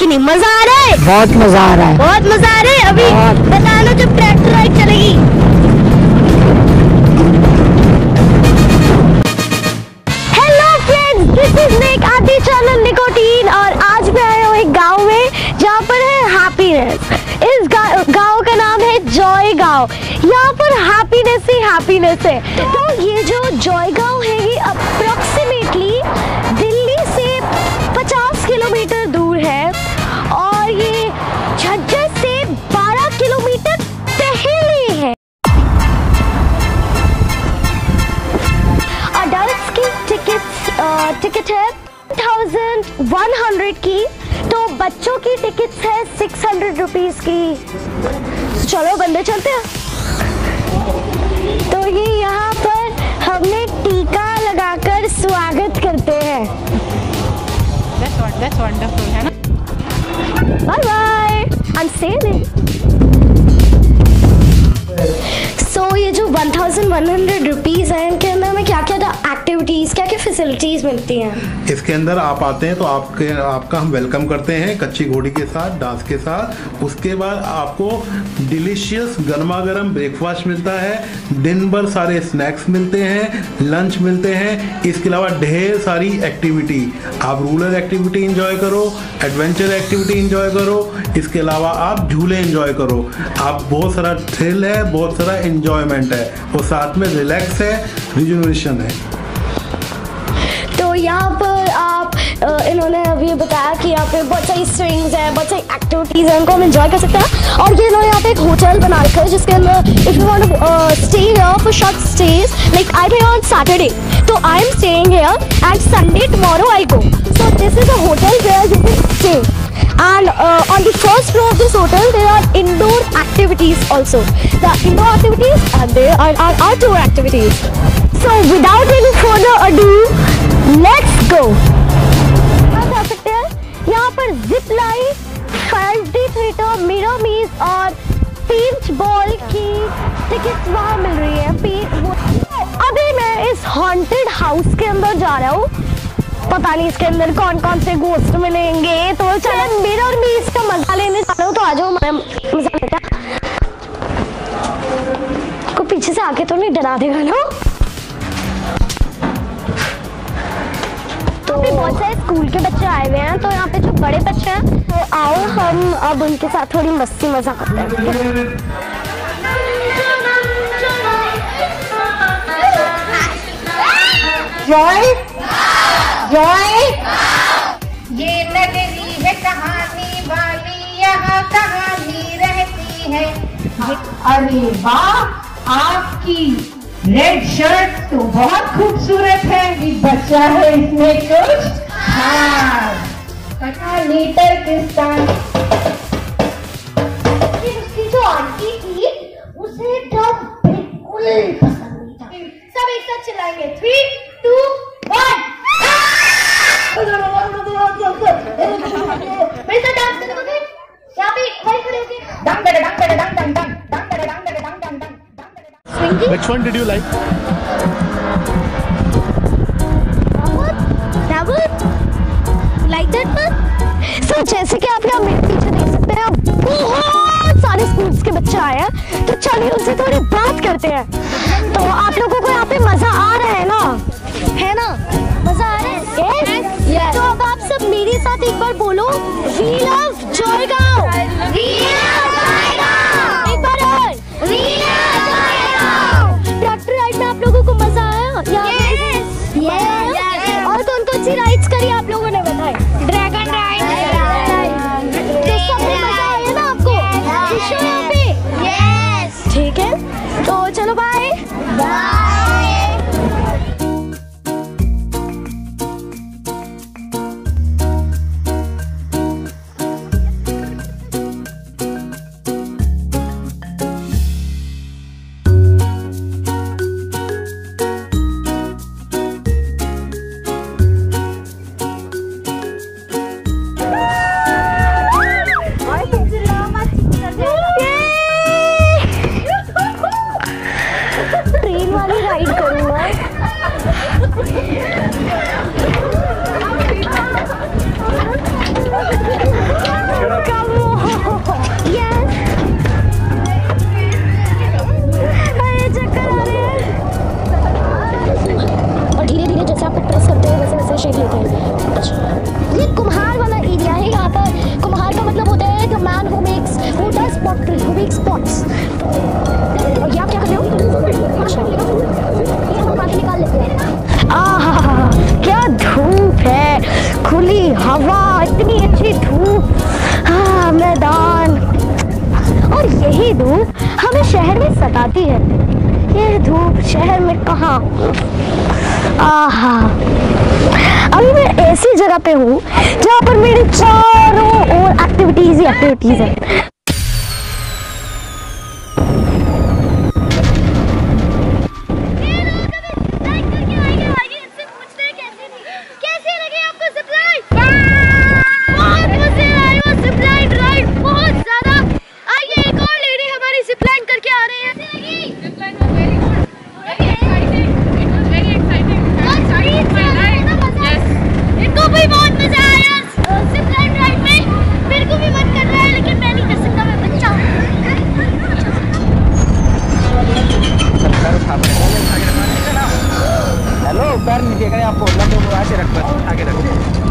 कि नहीं? मजा आ रहा है? बहुत मजा आ रहा है। बहुत मजा आ रहा है। अभी बता लो जब ट्रैक्टर राइड चलेगी। Hello friends, this is Nick आदि चैनल निकोटीन और आज मैं आया हूँ एक गाँव में जहाँ पर है हैप्पीनेस। इस गाँव का नाम है जॉयगांव। यहाँ पर हैप्पीनेस ही हैप्पीनेस है। तो ये जो जॉयगांव है ये अप्रोक्सीमेटली दिल्ली से 50 किलोमीटर दूर है और ये झज्जर से 12 किलोमीटर पहले है। अडल्ट्स की टिकट है 1100 की, तो बच्चों की टिकट्स है 600 रुपीज की। तो चलो बंदे चलते हैं। तो ये यहाँ पर हमने टीका लगाकर स्वागत करते हैं। That's wonderful, है ना? Bye bye, I'm sailing. So ये जो 1100 रुपीज है इनके अंदर में क्या क्या एक्टिविटीज, क्या क्या फैसिलिटीज मिलती हैं? इसके अंदर आप आते हैं तो आपका हम वेलकम करते हैं कच्ची घोड़ी के साथ, डांस के साथ। उसके बाद आपको डिलीशियस गर्मा गर्म ब्रेकफास्ट मिलता है, दिन भर सारे स्नैक्स मिलते हैं, लंच मिलते हैं। इसके अलावा ढेर सारी एक्टिविटी, आप रूरल एक्टिविटी इंजॉय करो, एडवेंचर एक्टिविटी इंजॉय करो, इसके अलावा आप झूले इंजॉय करो। आप बहुत सारा थ्रिल है, बहुत सारा इंजॉयमेंट है और साथ में रिलैक्स है, रिजुनरेशन है। तो यहाँ पर आप इन्होंने अभी बताया कि यहाँ पे बहुत सारी स्विंग्स है, बहुत सारी एक्टिविटीज है, उनको हम एंजॉय कर सकते हैं। और ये इन्होंने यहाँ पे एक होटल बना रखा है जिसके अंदर if you want to stay here for short stage, like I am on Saturday, तो I am staying here and Sunday tomorrow I go. So this is a hotel where you can stay and on the first floor of this hotel there are indoor activities also. The indoor activities and there are outdoor activities. So without any further ado, let's go. आप जा सकते हैं यहाँ पर Zipline, 5D theater, mirror maze और paint ball की टिकट्स वहाँ मिल रही है। अभी मैं इस हॉन्टेड हाउस के अंदर जा रहा हूँ, पता नहीं इसके अंदर कौन कौन से गोस्ट मिलेंगे। तो चलो मेरा और मैं इसका मजा लेने जा रहा हूँ, तो आ जाओ मजा लेते हैं। को पीछे से आके तो नहीं डरा देगा ना? तो भी बहुत सारे स्कूल के बच्चे आए हुए हैं, तो यहाँ पे जो बड़े बच्चे हैं तो आओ हम अब उनके साथ थोड़ी मस्ती मजा करते हैं। जॉय जॉय ये नगरी है कहानी वाली, यहाँ कहानी रहती है। अरे वाह, आपकी रेड शर्ट तो बहुत खूबसूरत है। ये बच्चा है, इसमें कुछ खास कहानी टर्किस्तान। उसकी जो आंटी थी उसे डब बिल्कुल पसंद नहीं था। सब एक साथ चिल्लाएंगे 3, 2, 1। मेरे साथ डांस करने को गए यहाँ पे वही खड़े होके डंग डंग डंग डंग डंग डंग डंग डंग डंग डंग डंग। Which one did you like? Like that one? So जैसे कि आप यहाँ मेरे पीछे देख सकते हैं बहुत सारे स्कूल्स के बच्चे आए हैं, तो चलिए उनसे थोड़ी बात करते हैं। तो आप लोगों को यहाँ पे मजा आ रहा है ना? है ना? मजा आ रहा है? Yes. तो अब आप सब मेरे साथ एक बार बोलो, We love Joygaon. We love Joygaon. एक बार और, We love Joygaon. Tractor ride में आप लोगों को मजा आया? Yes. और कौन-कौन सी राइड्स करी आप लोगों ने बताए? Dragon ride. तो सब में मजा आया ना आपको? खुश हो यहाँ पे? Yes. ठीक है, तो चलो बाय। बाय। शेक लेते हैं। अच्छा, ये कुम्हार वाला एरिया है। यहाँ पर कुम्हार का मतलब होता है the man who makes, who does pottery, who makes pots. और ये आप क्या कर रहे हो? अच्छा, पानी निकाल लेते हैं। आहा, क्या धूप है, खुली हवा, इतनी अच्छी धूप, हाँ मैदान। और यही धूप हमें शहर में सताती है। ये धूप शहर में कहाँ? आहा, अभी मैं ऐसी जगह पे हूँ जहाँ पर मेरे चारों ओर एक्टिविटीज ही एक्टिविटीज है। आपको लंबे वो ऐसे रख कर आगे रख।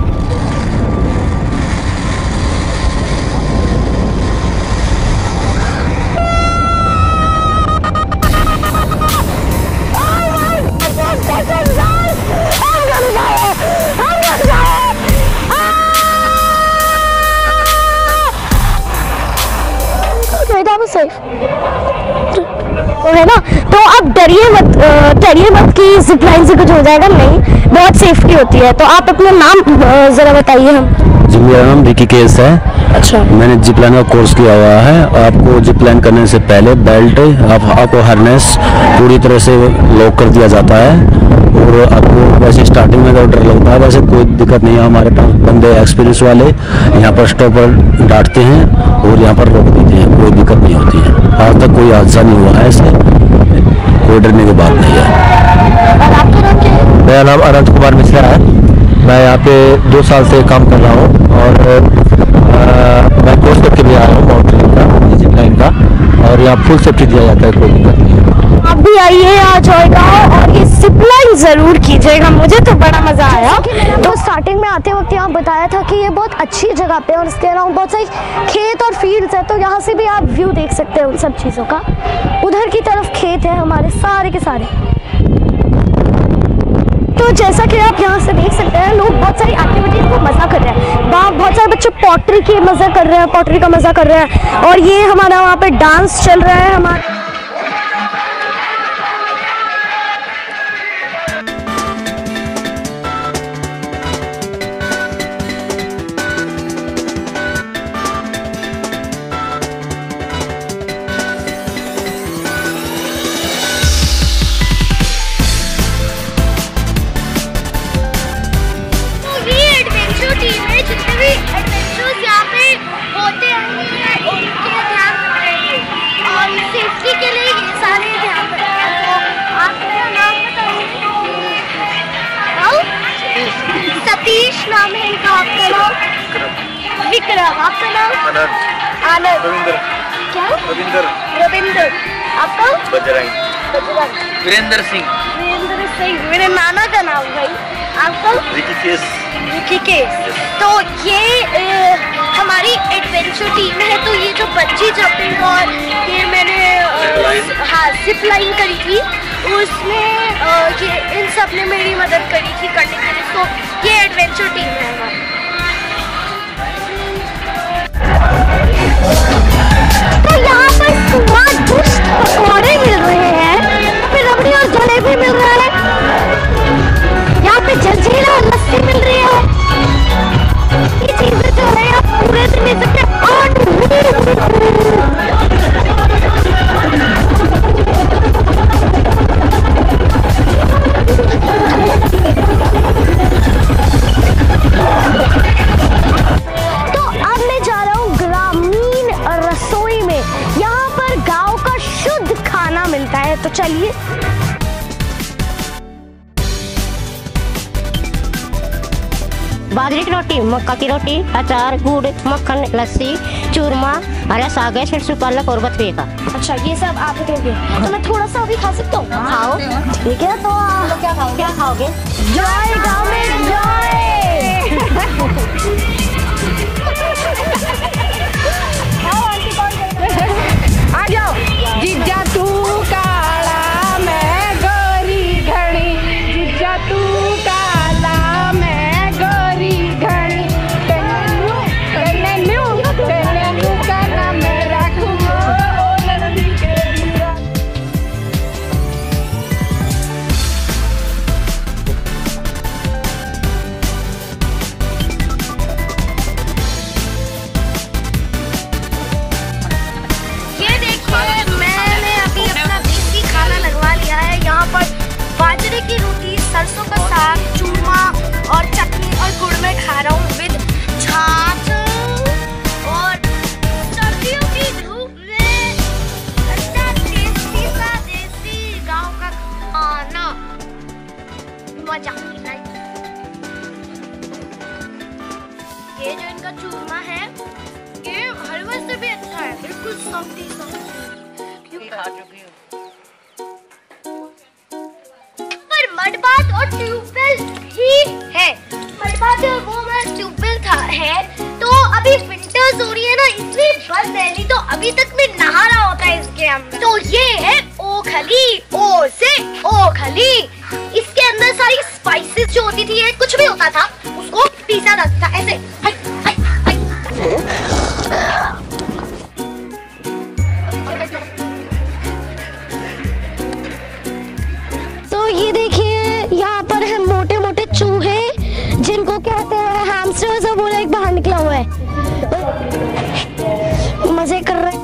है ना, तो अब डरिए मत कि जिपलाइन से कुछ हो जाएगा, नहीं, बहुत सेफ्टी होती है। तो आप अपना नाम जरा बताइए। हम जी, मेरा नाम ऋषिकेश है। अच्छा, मैंने जिपलाइन का कोर्स किया हुआ है। आपको जिपलाइन करने से पहले बेल्ट आपको हार्नेस पूरी तरह से लॉक कर दिया जाता है। और आपको वैसे स्टार्टिंग में तो डर लगता है, वैसे कोई दिक्कत नहीं है। हमारे पास बंदे एक्सपीरियंस वाले यहाँ पर स्टॉपर डांटते हैं और यहाँ पर रोक देते हैं, कोई दिक्कत नहीं होती है। आज तक कोई हादसा नहीं हुआ है, ऐसे कोई डरने की बात नहीं है। और आपका नाम क्या है? मेरा नाम अनंत कुमार मिश्रा है। मैं यहाँ पे 2 साल से काम कर रहा हूँ और मैं कोर्स करके भी आया हूँ माउंटेनिंग का, जिपलाइन का, और यहाँ फुल सेफ्टी दिया जाता है, कोई दिक्कत नहीं है। आप भी आइए यहाँ जॉयगांव और ये जिपलाइन जरूर कीजिएगा, मुझे तो बड़ा मजा आया। तो स्टार्टिंग में आते वक्त यहाँ बताया था कि ये बहुत अच्छी जगह पे और इसके अलावा बहुत सारी खेत और फील्ड्स है, तो यहाँ से भी आप व्यू देख सकते हैं उन सब चीज़ों का। उधर की तरफ खेत है हमारे सारे के सारे। तो जैसा कि आप यहाँ से देख सकते हैं, लोग बहुत सारी एक्टिविटीज को मजा कर रहे हैं। बहुत सारे बच्चे पॉटरी के मजा कर रहे हैं, पॉटरी का मजा कर रहे हैं। और ये हमारा वहाँ पे डांस चल रहा है हमारा। सतीश नाम है इनका। आपका नाम? विक्रम। आपका नाम? आनंद। रविंद्र। क्या? रविंद्र। आपका? बजरंग। वीरेंद्र सिंह। मेरे नाना का नाम भाई। आपका? ऋषिकेश। तो ये हमारी एडवेंचर टीम है। तो ये जो बंजी जंपिंग और ये मैंने जिप लाइन करी थी, उसमें ये इन सब ने मेरी मदद करी थी करने के लिए। तो ये एडवेंचर टीम है हमारी। तो यहाँ पर स्वादिष्ट पकौड़े मिल रहे हैं, फिर रबड़ी और जलेबी मिल रहा है, यहाँ पे जलजीरा और लस्सी मिल रही है। ये चीजें जो है आप पूरे दिन ले सकते हैं। तो चलिए बाजरे की रोटी, मक्का की रोटी, अचार, गुड़, मक्खन, लस्सी, चूरमा, हरा साग है, सरसों पालक और बथुए का। अच्छा, ये सब आप दोगे तो मैं थोड़ा सा अभी खा सकता हूँ? खाओ। ठीक है, तो क्या खाओगे? जॉयगांव में जॉय आ जाओ। जीजा तू काला मैं गोरी घड़ी, जीजा तू काला मैं गोरी घड़ी, तेनू का नाम रखूं ओ नंदी के वीरा। ये देखिए मैंने अभी अपना देसी खाना लगवा लिया है। यहाँ पर बाजरे की रोटी, सरसों का साग, चूरमा और चटनी और गुड़ में खा रहा हूँ विद छाछ। और सर्दियों की धूप में ठंडा टेस्टी सा देसी गांव का खाना, मजा। ये जो इनका चूरमा है ये हलवे से भी अच्छा है, बिल्कुल सॉफ्टी सॉफ्टी। खा चुकी हूँ। पर मडबाथ और ट्यूबवेल ही है। मडबाथ वो मैं ट्यूबवेल था है तो अभी विंटर्स हो रही है ना, इसलिए बंद है, नहीं तो अभी तक मैं नहा रहा होता है इसके अंदर। तो ये है ओखली, ओ से ओखली। इसके अंदर सारी स्पाइसेस जो होती थी, ये कुछ भी होता था उसको पीसा जाता था ऐसे। हाय, हाय, हाय। तो ये देखिए यहाँ पर है मोटे मोटे चूहे जिनको कहते हैं हैमस्टर्स, और वो एक बाहर निकला हुआ है, मजे कर रहे हैं।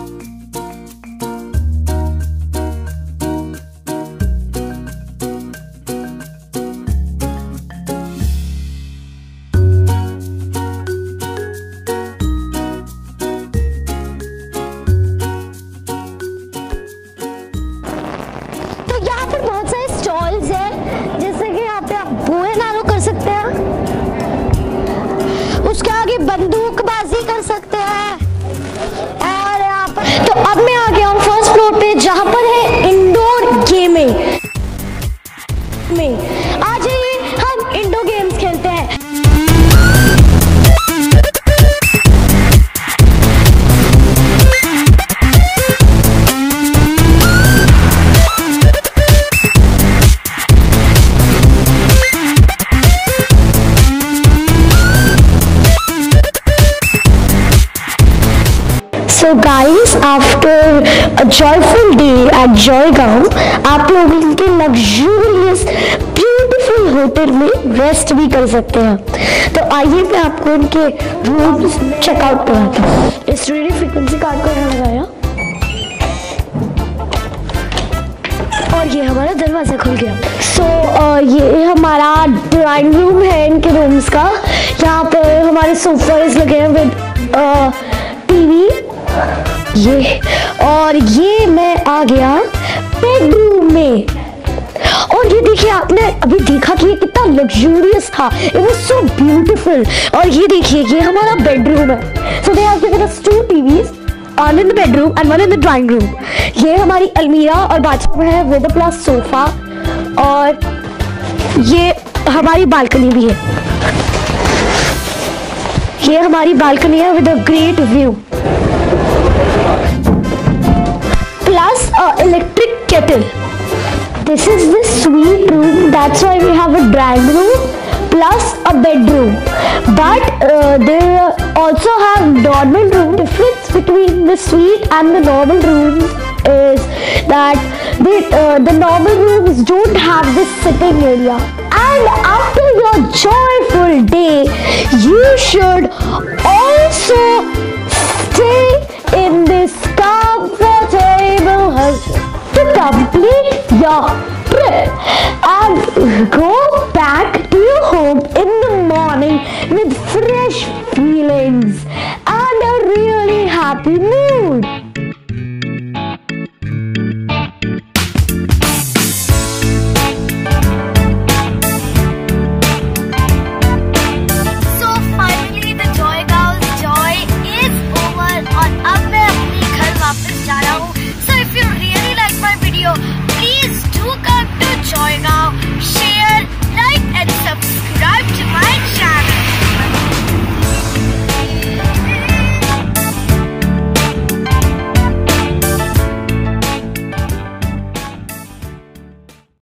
तो यहाँ पर बहुत सारे स्टॉल्स हैं, जैसे कि यहाँ पे आप बोए नारो कर सकते हैं, उसके आगे बंदूकबाजी कर सकते हैं। और यहाँ पर तो अब मैं आ गया हूँ फर्स्ट फ्लोर पे, जहाँ पर है इंडोर गेमिंग में। आ जाइए हम इंडोर गेम्स खेलते हैं। So guys, after a joyful day at Joygaon, आप लोग इनके luxurious, beautiful होटल में रेस्ट भी कर सकते हैं। तो आइए मैं आपको इनके रूम्स चेकआउट कराता हूँ। इस रेडियो फ्रीक्वेंसी कार्ड को यहाँ लगाया और ये हमारा दरवाजा खुल गया। ये हमारा ड्राइंग रूम है इनके रूम्स का। यहाँ पर हमारे सोफाज लगे हैं विद टीवी। ये मैं आ गया बेडरूम में, और ये देखिए आपने अभी देखा कि ये कितना लग्जूरियस था, इट वाज सो ब्यूटीफुल। और ये देखिए ये हमारा बेडरूम है। So they have given us 2 TVs, one in the bedroom and one in the drawing room। ये हमारी अलमीरा और बाथरूम है विद अ प्लस सोफा, और ये हमारी बालकनी भी है। ये हमारी बालकनी है with a great view, plus electric kettle. This is the suite room, that's why we have a drawing room plus a bedroom. But they also have normal room. Difference between the suite and the normal rooms is that the normal rooms don't have this sitting area. And after your joyful day, you should also stay in this comfortable house to complete your trip and go